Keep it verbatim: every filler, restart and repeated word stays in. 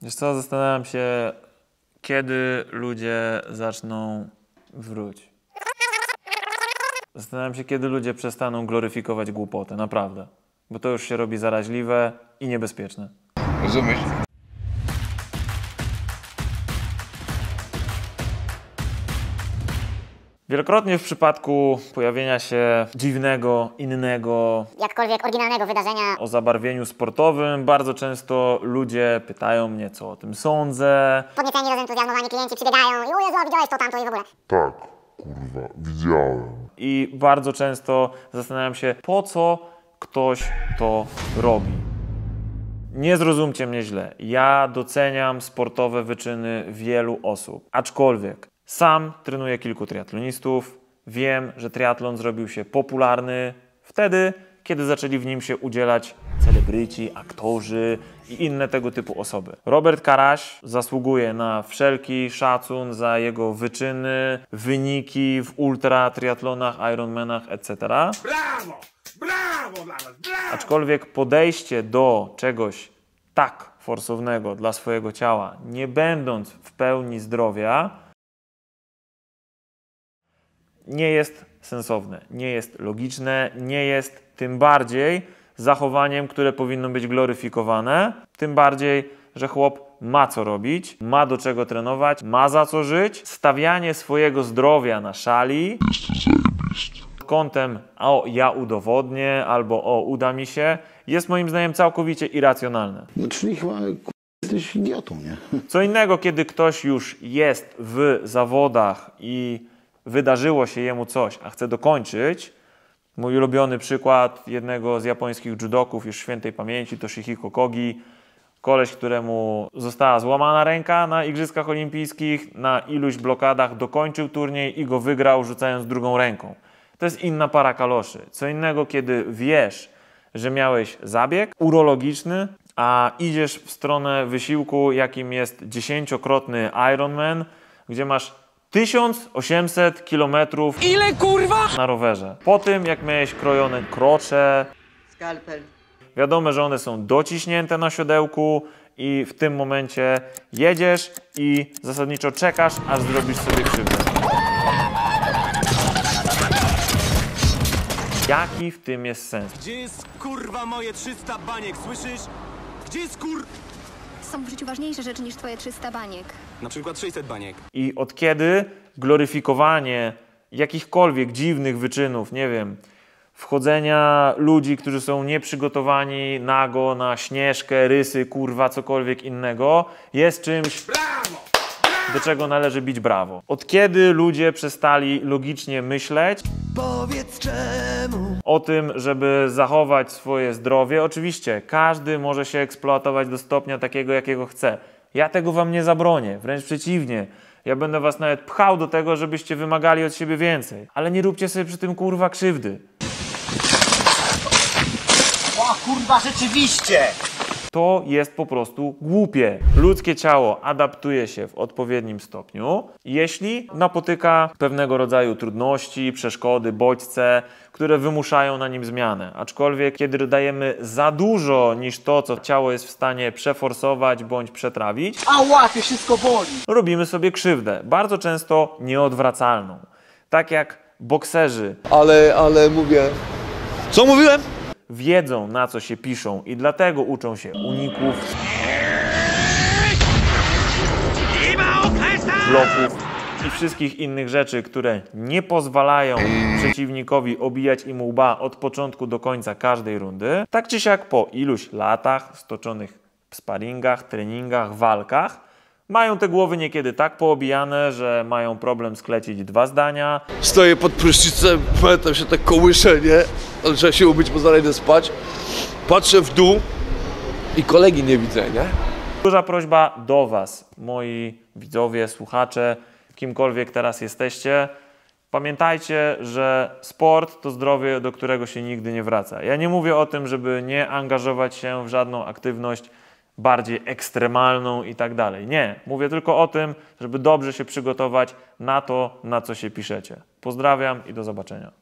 Wiesz co, zastanawiam się, kiedy ludzie zaczną wróć. Zastanawiam się, kiedy ludzie przestaną gloryfikować głupotę, naprawdę. Bo to już się robi zaraźliwe i niebezpieczne. Rozumiesz? Wielokrotnie w przypadku pojawienia się dziwnego, innego, jakkolwiek oryginalnego wydarzenia o zabarwieniu sportowym, bardzo często ludzie pytają mnie, co o tym sądzę. podnieceni, rozentuzjazmowani klienci przybiegają i o Jezu, a widziałeś to, tamto i w ogóle. Tak, kurwa, widziałem. I bardzo często zastanawiam się, po co ktoś to robi. Nie zrozumcie mnie źle. Ja doceniam sportowe wyczyny wielu osób. Aczkolwiek sam trenuję kilku triatlonistów. Wiem, że triatlon zrobił się popularny wtedy, kiedy zaczęli w nim się udzielać celebryci, aktorzy i inne tego typu osoby. Robert Karaś zasługuje na wszelki szacun za jego wyczyny, wyniki w ultra triatlonach, Ironmanach, et cetera. Brawo! Brawo dla was! Brawo! Aczkolwiek podejście do czegoś tak forsownego dla swojego ciała, nie będąc w pełni zdrowia, nie jest sensowne, nie jest logiczne, nie jest tym bardziej zachowaniem, które powinno być gloryfikowane, tym bardziej, że chłop ma co robić, ma do czego trenować, ma za co żyć. Stawianie swojego zdrowia na szali kątem o ja udowodnię albo o uda mi się, jest moim zdaniem całkowicie irracjonalne. No czyli chyba jesteś idiotą, nie? Co innego, kiedy ktoś już jest w zawodach i wydarzyło się jemu coś, a chce dokończyć. Mój ulubiony przykład jednego z japońskich judoków już świętej pamięci, Toshihiko Kogi. Koleś, któremu została złamana ręka na Igrzyskach Olimpijskich, na iluś blokadach dokończył turniej i go wygrał, rzucając drugą ręką. To jest inna para kaloszy. Co innego, kiedy wiesz, że miałeś zabieg urologiczny, a idziesz w stronę wysiłku, jakim jest dziesięciokrotny Ironman, gdzie masz tysiąc osiemset kilometrów Ile kurwa? na rowerze. Po tym, jak miałeś krojone krocze, Skalpel. wiadomo, że one są dociśnięte na siodełku i w tym momencie jedziesz i zasadniczo czekasz, aż zrobisz sobie krzywdę. Jaki w tym jest sens? Gdzie jest kurwa moje trzysta baniek, słyszysz? Gdzie jest kur... Są w życiu ważniejsze rzeczy niż twoje trzysta baniek. Na przykład sześćset baniek. I od kiedy gloryfikowanie jakichkolwiek dziwnych wyczynów, nie wiem, wchodzenia ludzi, którzy są nieprzygotowani nago na śnieżkę, rysy, kurwa, cokolwiek innego, jest czymś, Brawo! do czego należy bić brawo. Od kiedy ludzie przestali logicznie myśleć Powiedz czemu. o tym, żeby zachować swoje zdrowie? Oczywiście, każdy może się eksploatować do stopnia takiego, jakiego chce. Ja tego wam nie zabronię, wręcz przeciwnie. Ja będę was nawet pchał do tego, żebyście wymagali od siebie więcej. Ale nie róbcie sobie przy tym kurwa krzywdy. O kurwa, rzeczywiście! To jest po prostu głupie. Ludzkie ciało adaptuje się w odpowiednim stopniu, jeśli napotyka pewnego rodzaju trudności, przeszkody, bodźce, które wymuszają na nim zmianę. Aczkolwiek, kiedy dajemy za dużo niż to, co ciało jest w stanie przeforsować bądź przetrawić, A łapie, wszystko boli! robimy sobie krzywdę. Bardzo często nieodwracalną. Tak jak bokserzy Ale, ale mówię... Co mówiłem? wiedzą, na co się piszą i dlatego uczą się uników, bloków i wszystkich innych rzeczy, które nie pozwalają przeciwnikowi obijać im łba od początku do końca każdej rundy. Tak czy siak po iluś latach stoczonych w sparingach, treningach, walkach mają te głowy niekiedy tak poobijane, że mają problem sklecić dwa zdania. Stoję pod prysznicem, pamiętam się tak kołyszę, nie? Ale trzeba się umyć, bo zaraz idę spać. Patrzę w dół i kolegi nie widzę, nie? Duża prośba do was, moi widzowie, słuchacze, kimkolwiek teraz jesteście. Pamiętajcie, że sport to zdrowie, do którego się nigdy nie wraca. Ja nie mówię o tym, żeby nie angażować się w żadną aktywność bardziej ekstremalną i tak dalej. Nie, mówię tylko o tym, żeby dobrze się przygotować na to, na co się piszecie. Pozdrawiam i do zobaczenia.